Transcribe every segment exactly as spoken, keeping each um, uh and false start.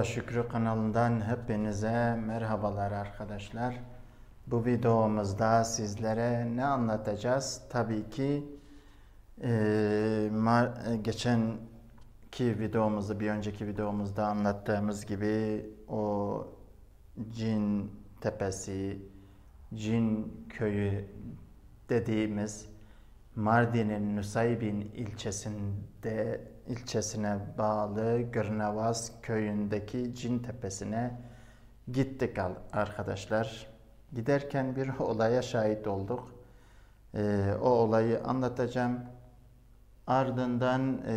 Şükrü kanalından hepinize merhabalar arkadaşlar. Bu videomuzda sizlere ne anlatacağız? Tabii ki e, geçenki videomuzda, bir önceki videomuzda anlattığımız gibi o Cin Tepesi, Cin Köyü dediğimiz Mardin'in Nusaybin ilçesinde ilçesine bağlı Gırnavaz köyündeki Cin Tepesi'ne gittik arkadaşlar. Giderken bir olaya şahit olduk. Ee, o olayı anlatacağım. Ardından e,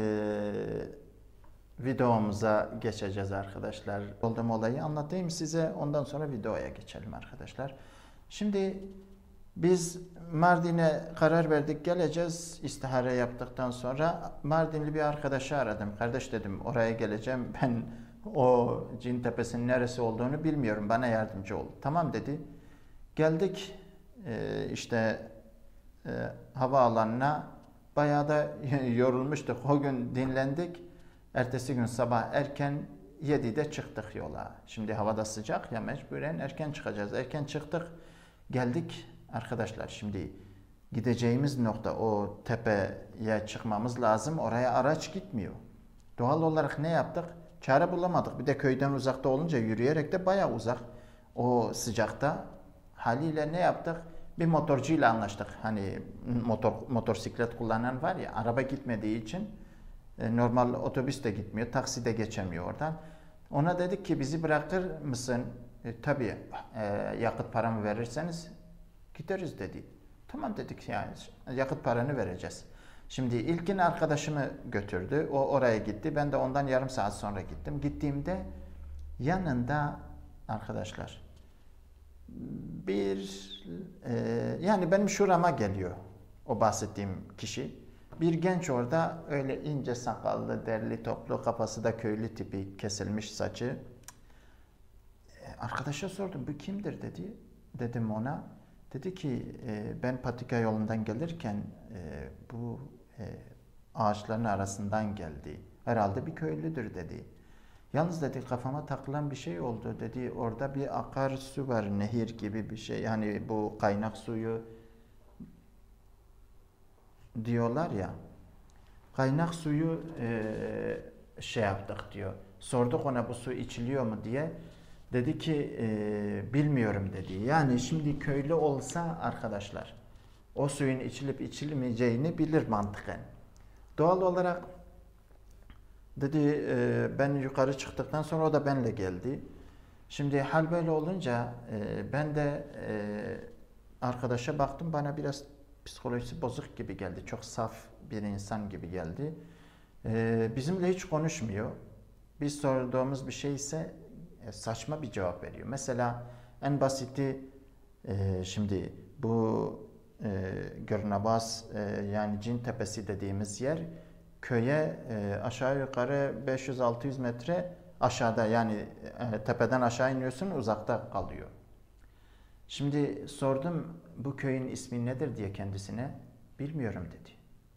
videomuza geçeceğiz arkadaşlar. Olduğum olayı anlatayım size. Ondan sonra videoya geçelim arkadaşlar. Şimdi biz Mardin'e karar verdik, geleceğiz. İstihare yaptıktan sonra Mardinli bir arkadaşı aradım. Kardeş dedim, oraya geleceğim. Ben o Cin Tepesi'nin neresi olduğunu bilmiyorum. Bana yardımcı ol. Tamam dedi. Geldik ee, işte e, havaalanına. Bayağı da yorulmuştuk. O gün dinlendik. Ertesi gün sabah erken yedide çıktık yola. Şimdi havada sıcak ya, mecburen erken çıkacağız. Erken çıktık. Geldik. Arkadaşlar şimdi gideceğimiz nokta, o tepeye çıkmamız lazım. Oraya araç gitmiyor. Doğal olarak ne yaptık? Çare bulamadık. Bir de köyden uzakta olunca yürüyerek de bayağı uzak. O sıcakta haliyle ne yaptık? Bir motorcuyla anlaştık. Hani motor motosiklet kullanan var ya, araba gitmediği için normal otobüs de gitmiyor, taksi de geçemiyor oradan. Ona dedik ki bizi bırakır mısın? E, tabii e, yakıt paramı verirseniz gideriz dedi. Tamam dedik, yani yakıt paranı vereceğiz. Şimdi ilkin arkadaşımı götürdü. O oraya gitti. Ben de ondan yarım saat sonra gittim. Gittiğimde yanında arkadaşlar bir e, yani benim şurama geliyor o bahsettiğim kişi. Bir genç orada, öyle ince sakallı, derli toplu, kafası da köylü tipi, kesilmiş saçı. Arkadaşa sordum, bu kimdir dedi. Dedim ona. Dedi ki e, ben patika yolundan gelirken e, bu e, ağaçların arasından geldi. Herhalde bir köylüdür dedi. Yalnız dedi kafama takılan bir şey oldu dedi. Orada bir akarsu var, nehir gibi bir şey. Yani bu kaynak suyu diyorlar ya. Kaynak suyu e, şey yaptık diyor. Sorduk ona bu su içiliyor mu diye. Dedi ki e, bilmiyorum dedi. Yani şimdi köylü olsa arkadaşlar o suyun içilip içilmeyeceğini bilir mantıken. Doğal olarak dedi e, ben yukarı çıktıktan sonra o da benimle geldi. Şimdi hal böyle olunca e, ben de e, arkadaşa baktım, bana biraz psikolojisi bozuk gibi geldi. Çok saf bir insan gibi geldi. E, bizimle hiç konuşmuyor. Biz sorduğumuz bir şey ise saçma bir cevap veriyor. Mesela en basiti e, şimdi bu e, Gırnavaz e, yani Cin Tepesi dediğimiz yer köye e, aşağı yukarı beş yüz altı yüz metre aşağıda, yani e, tepeden aşağı iniyorsun, uzakta kalıyor. Şimdi sordum bu köyün ismi nedir diye kendisine, bilmiyorum dedi.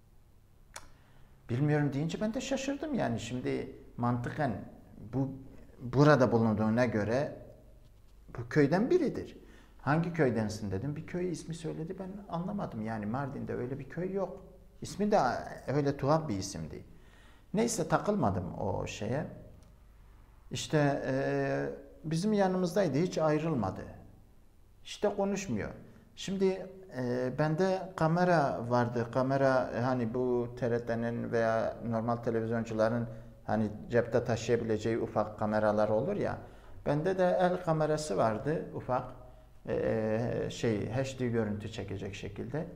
Bilmiyorum deyince ben de şaşırdım, yani şimdi mantıken bu burada bulunduğuna göre bu köyden biridir. Hangi köydensin dedim. Bir köy ismi söyledi, ben anlamadım. Yani Mardin'de öyle bir köy yok. İsmi de öyle tuhaf bir isimdi. Neyse takılmadım o şeye. İşte e, bizim yanımızdaydı, hiç ayrılmadı. İşte konuşmuyor. Şimdi e, bende kamera vardı. Kamera, hani bu T R T'nin veya normal televizyoncuların hani cepte taşıyabileceği ufak kameralar olur ya. Bende de el kamerası vardı, ufak ee, şey H D görüntü çekecek şekilde.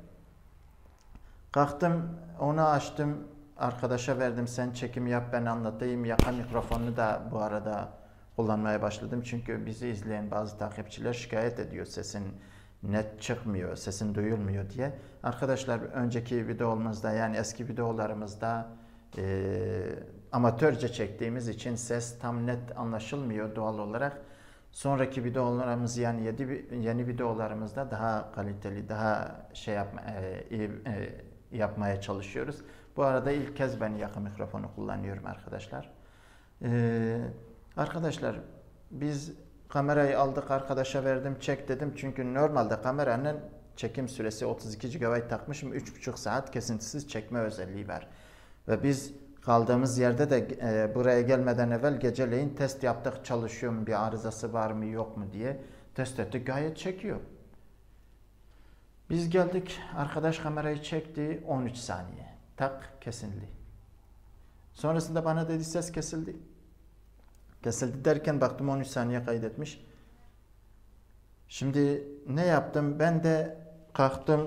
Kalktım, onu açtım, arkadaşa verdim, sen çekim yap ben anlatayım. Yaka mikrofonunu da bu arada kullanmaya başladım. Çünkü bizi izleyen bazı takipçiler şikayet ediyor, sesin net çıkmıyor, sesin duyulmuyor diye. Arkadaşlar önceki videolarımızda, yani eski videolarımızda e, amatörce çektiğimiz için ses tam net anlaşılmıyor doğal olarak. Sonraki videolarımız, yani yeni, yeni videolarımızda daha kaliteli, daha şey yapma, e, e, yapmaya çalışıyoruz. Bu arada ilk kez ben yakın mikrofonu kullanıyorum arkadaşlar. E, Arkadaşlar biz kamerayı aldık, arkadaşa verdim, çek dedim. Çünkü normalde kameranın çekim süresi otuz iki gigabayt takmışım. üç buçuk saat kesintisiz çekme özelliği var. Ve biz kaldığımız yerde de e, buraya gelmeden evvel geceleyin test yaptık, çalışıyor mu, bir arızası var mı yok mu diye test ettik, gayet çekiyor. Biz geldik, arkadaş kamerayı çekti, on üç saniye. Tak, kesildi. Sonrasında bana dedi ses kesildi. Kesildi derken baktım on üç saniye kaydetmiş. Şimdi ne yaptım? Ben de kalktım,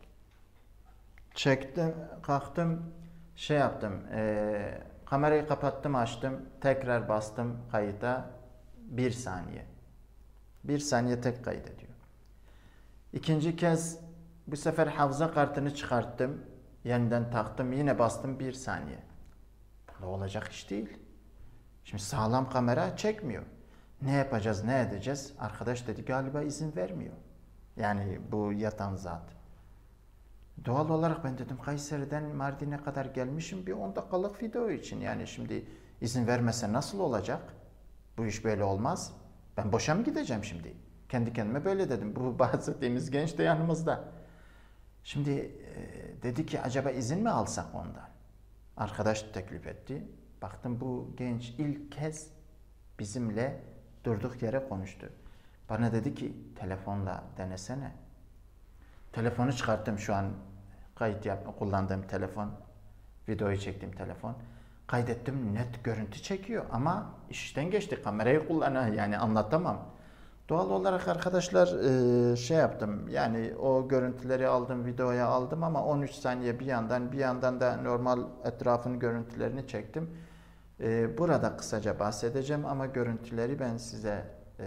çektim, kalktım, şey yaptım. E, kamerayı kapattım, açtım, tekrar bastım kayıta. Bir saniye. Bir saniye tek kaydediyor. İkinci kez bu sefer hafıza kartını çıkarttım. Yeniden taktım, yine bastım bir saniye. Ne olacak iş değil. Şimdi sağlam kamera çekmiyor. Ne yapacağız, ne edeceğiz? Arkadaş dedi galiba izin vermiyor. Yani bu yatan zat. Doğal olarak ben dedim Kayseri'den Mardin'e kadar gelmişim bir on dakikalık video için. Yani şimdi izin vermese nasıl olacak? Bu iş böyle olmaz. Ben boşa mı gideceğim şimdi? Kendi kendime böyle dedim. Bu bahsettiğimiz genç de yanımızda. Şimdi e, dedi ki acaba izin mi alsak ondan? Arkadaş teklif etti. Baktım bu genç ilk kez bizimle durduk yere konuştu. Bana dedi ki telefonla denesene. Telefonu çıkarttım, şu an kayıt yap, kullandığım telefon, videoyu çektiğim telefon. Kaydettim, net görüntü çekiyor ama işten geçti, kamerayı kullanıyor, yani anlatamam. Doğal olarak arkadaşlar şey yaptım, yani o görüntüleri aldım, videoya aldım ama on üç saniye bir yandan bir yandan da normal etrafın görüntülerini çektim. Burada kısaca bahsedeceğim ama görüntüleri ben size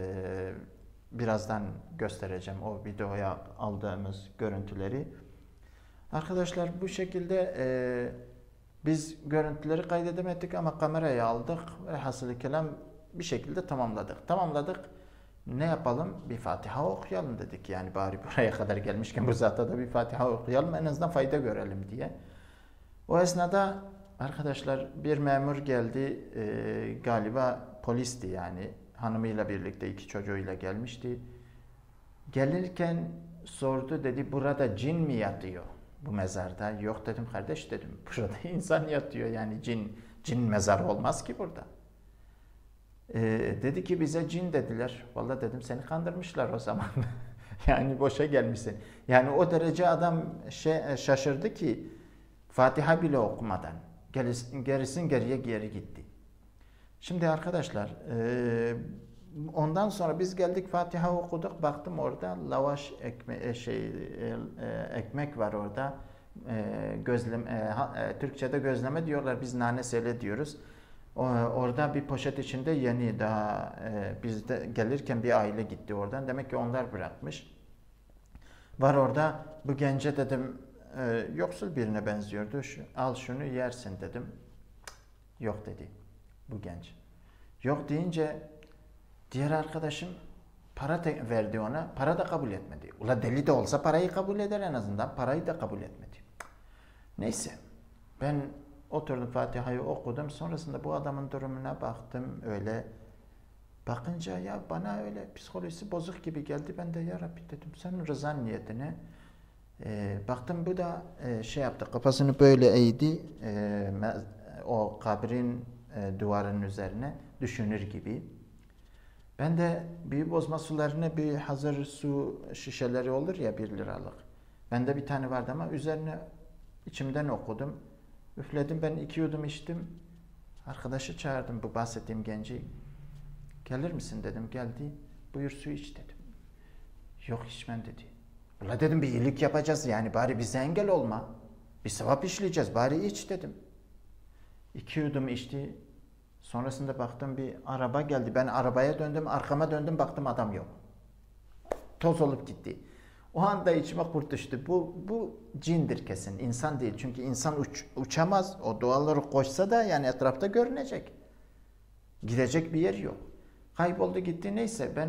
birazdan göstereceğim, o videoya aldığımız görüntüleri. Arkadaşlar bu şekilde biz görüntüleri kaydedemedik ama kamerayı aldık ve hasılı kelam bir şekilde tamamladık. Tamamladık. Ne yapalım? Bir Fatiha okuyalım dedik. Yani bari buraya kadar gelmişken bu zata da bir Fatiha okuyalım, en azından fayda görelim diye. O esnada arkadaşlar bir memur geldi. Ee, galiba polisti yani. Hanımıyla birlikte iki çocuğuyla gelmişti. Gelirken sordu, dedi burada cin mi yatıyor bu mezarda? Yok dedim kardeş, dedim. Burada insan yatıyor, yani cin cin mezarı olmaz ki burada. Ee, dedi ki bize cin dediler. Vallahi dedim seni kandırmışlar o zaman. Yani boşa gelmişsin. Yani o derece adam şey, şaşırdı ki Fatiha bile okumadan gerisin, gerisin geriye geri gitti. Şimdi arkadaşlar e, ondan sonra biz geldik, Fatiha okuduk. Baktım orada lavaş ekme, şey, e, ekmek var orada. E, gözlem, e, e, Türkçe'de gözleme diyorlar. Biz nanesele diyoruz. Orada bir poşet içinde yeni, daha e, biz de gelirken bir aile gitti oradan. Demek ki onlar bırakmış. Var orada, bu gence dedim e, yoksul birine benziyordu. Şu, al şunu yersin dedim. Yok dedi bu genç. Yok deyince diğer arkadaşım para verdi ona. Para da kabul etmedi. Ula deli de olsa parayı kabul eder en azından. Parayı da kabul etmedi. Neyse ben oturdum, Fatiha'yı okudum. Sonrasında bu adamın durumuna baktım öyle. Bakınca ya bana öyle psikolojisi bozuk gibi geldi. Ben de ya Rabbi dedim senin rızan niyetine. E, baktım bu da e, şey yaptı, kafasını böyle eğdi. E, o kabrin e, duvarının üzerine düşünür gibi. Ben de büyü bozma sularına bir hazır su şişeleri olur ya, bir liralık. Bende bir tane vardı ama üzerine içimden okudum. Üfledim, ben iki yudum içtim. Arkadaşı çağırdım, bu bahsettiğim genci. Gelir misin dedim, geldi. Buyur su iç dedim. Yok içmem dedi. Ula dedim bir iyilik yapacağız yani, bari bize engel olma. Bir sevap işleyeceğiz, bari iç dedim. İki yudum içti. Sonrasında baktım bir araba geldi. Ben arabaya döndüm, arkama döndüm, baktım adam yok. Toz olup gitti. O anda içime kurt düştü. Bu, bu cindir kesin, insan değil. Çünkü insan uç, uçamaz. O doğal olarak koşsa da yani etrafta görünecek. Gidecek bir yer yok. Kayboldu gitti, neyse ben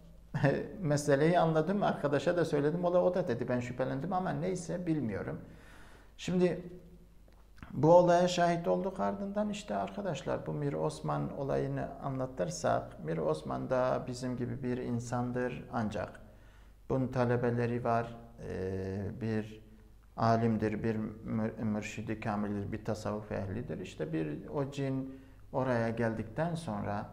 meseleyi anladım. Arkadaşa da söyledim. O da, o da dedi ben şüphelendim ama neyse bilmiyorum. Şimdi Bu olaya şahit olduk, ardından işte arkadaşlar bu Mir Osman olayını anlatırsak, Mir Osman da bizim gibi bir insandır ancak bunun talebeleri var, bir alimdir, bir mürşidi kamildir, bir tasavvuf ehlidir. İşte bir o cin oraya geldikten sonra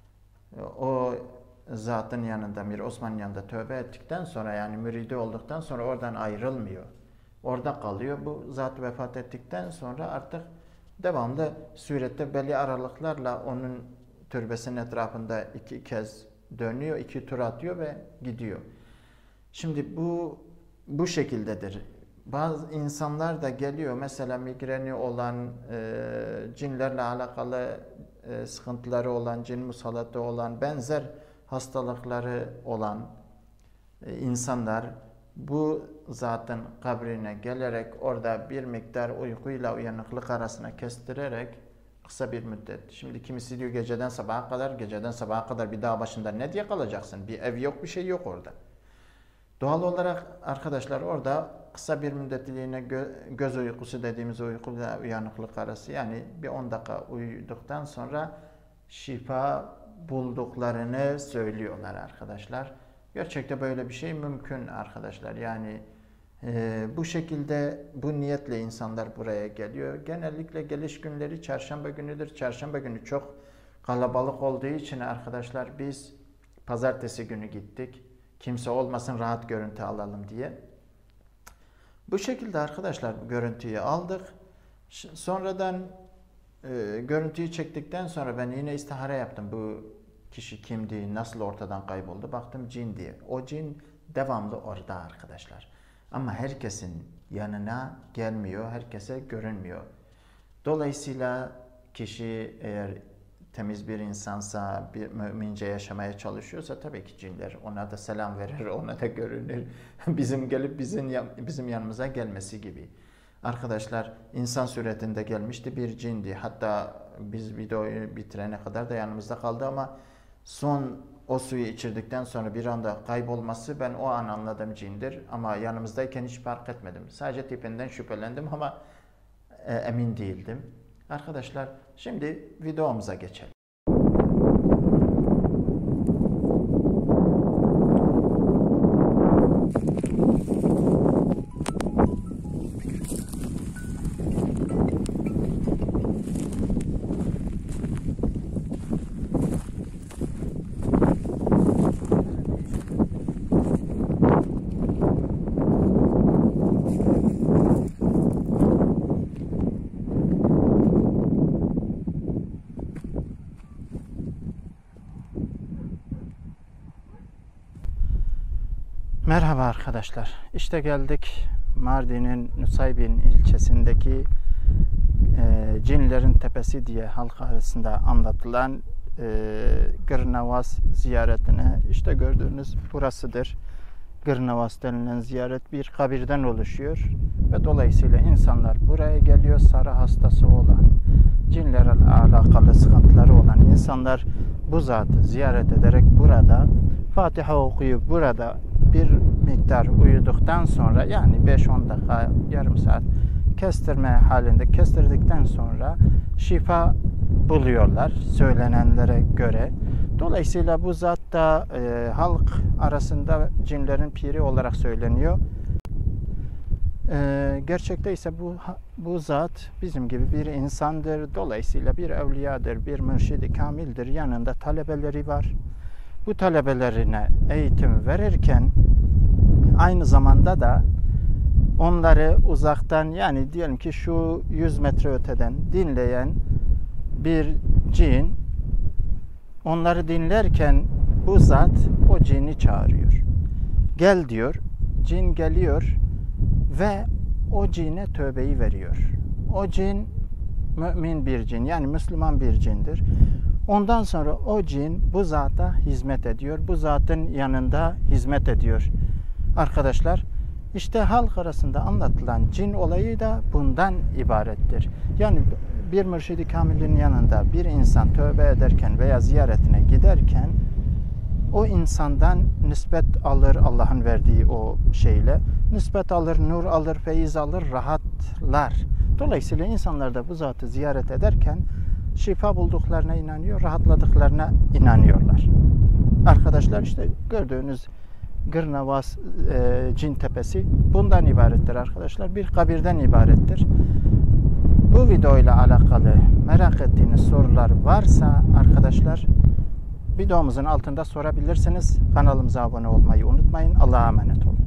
o zatın yanında, Mir Osman'ın yanında tövbe ettikten sonra, yani müridi olduktan sonra oradan ayrılmıyor. Orada kalıyor. Bu zat vefat ettikten sonra artık devamlı surette belli aralıklarla onun türbesinin etrafında iki kez dönüyor, iki tur atıyor ve gidiyor. Şimdi bu bu şekildedir. Bazı insanlar da geliyor, mesela migreni olan, e, cinlerle alakalı e, sıkıntıları olan, cin musallatı olan, benzer hastalıkları olan e, insanlar bu zatın kabrine gelerek orada bir miktar uykuyla uyanıklık arasına kestirerek kısa bir müddet. Şimdi kimisi diyor geceden sabaha kadar, geceden sabaha kadar bir dağ başında ne diye kalacaksın? Bir ev yok, bir şey yok orada. Doğal olarak arkadaşlar orada kısa bir müddetliğine gö göz uykusu dediğimiz uykuyla uyanıklık arası, yani bir on dakika uyuduktan sonra şifa bulduklarını söylüyorlar arkadaşlar. Gerçekten böyle bir şey mümkün arkadaşlar. Yani e, bu şekilde, bu niyetle insanlar buraya geliyor. Genellikle geliş günleri çarşamba günüdür. Çarşamba günü çok kalabalık olduğu için arkadaşlar biz pazartesi günü gittik. Kimse olmasın, rahat görüntü alalım diye. Bu şekilde arkadaşlar görüntüyü aldık. Sonradan e, görüntüyü çektikten sonra ben yine istihare yaptım. Bu kişi kimdi, nasıl ortadan kayboldu? Baktım cin diye. O cin devamlı orada arkadaşlar. Ama herkesin yanına gelmiyor, herkese görünmüyor. Dolayısıyla kişi eğer temiz bir insansa, bir mümince yaşamaya çalışıyorsa tabii ki cinler ona da selam verir, ona da görünür. Bizim gelip bizim bizim yanımıza gelmesi gibi. Arkadaşlar insan suretinde gelmişti, bir cindi. Hatta biz videoyu bitirene kadar da yanımızda kaldı ama son o suyu içirdikten sonra bir anda kaybolması, ben o an anladım cindir. Ama yanımızdayken hiç fark etmedim. Sadece tipinden şüphelendim ama e, emin değildim. Arkadaşlar şimdi videomuza geçelim. Merhaba arkadaşlar. İşte geldik Mardin'in Nusaybin ilçesindeki e, Cinlerin Tepesi diye halk arasında anlatılan e, Gırnavas ziyaretine. İşte gördüğünüz burasıdır. Gırnavas denilen ziyaret bir kabirden oluşuyor ve dolayısıyla insanlar buraya geliyor. Sarı hastası olan, cinlerle alakalı sıkıntıları olan insanlar bu zatı ziyaret ederek burada Fatiha okuyup burada bir miktar uyuduktan sonra, yani beş on dakika, yarım saat kestirme halinde kestirdikten sonra şifa buluyorlar söylenenlere göre. Dolayısıyla bu zat da e, halk arasında cinlerin piri olarak söyleniyor. E, gerçekte ise bu bu zat bizim gibi bir insandır. Dolayısıyla bir evliyadır, bir mürşidi kamildir. Yanında talebeleri var. Bu talebelerine eğitim verirken aynı zamanda da onları uzaktan, yani diyelim ki şu yüz metre öteden dinleyen bir cin, onları dinlerken bu zat o cini çağırıyor. Gel diyor, cin geliyor ve o cine tövbeyi veriyor. O cin mümin bir cin, yani Müslüman bir cindir. Ondan sonra o cin bu zata hizmet ediyor. Bu zatın yanında hizmet ediyor. Arkadaşlar işte halk arasında anlatılan cin olayı da bundan ibarettir. Yani bir mürşidi kamilin yanında bir insan tövbe ederken veya ziyaretine giderken o insandan nispet alır Allah'ın verdiği o şeyle. Nispet alır, nur alır, feyiz alır, rahatlar. Dolayısıyla insanlar da bu zatı ziyaret ederken şifa bulduklarına inanıyor, rahatladıklarına inanıyorlar. Arkadaşlar işte gördüğünüz Gırnavas e, Cin Tepesi bundan ibarettir arkadaşlar. Bir kabirden ibarettir. Bu videoyla alakalı merak ettiğiniz sorular varsa arkadaşlar videomuzun altında sorabilirsiniz. Kanalımıza abone olmayı unutmayın. Allah'a emanet olun.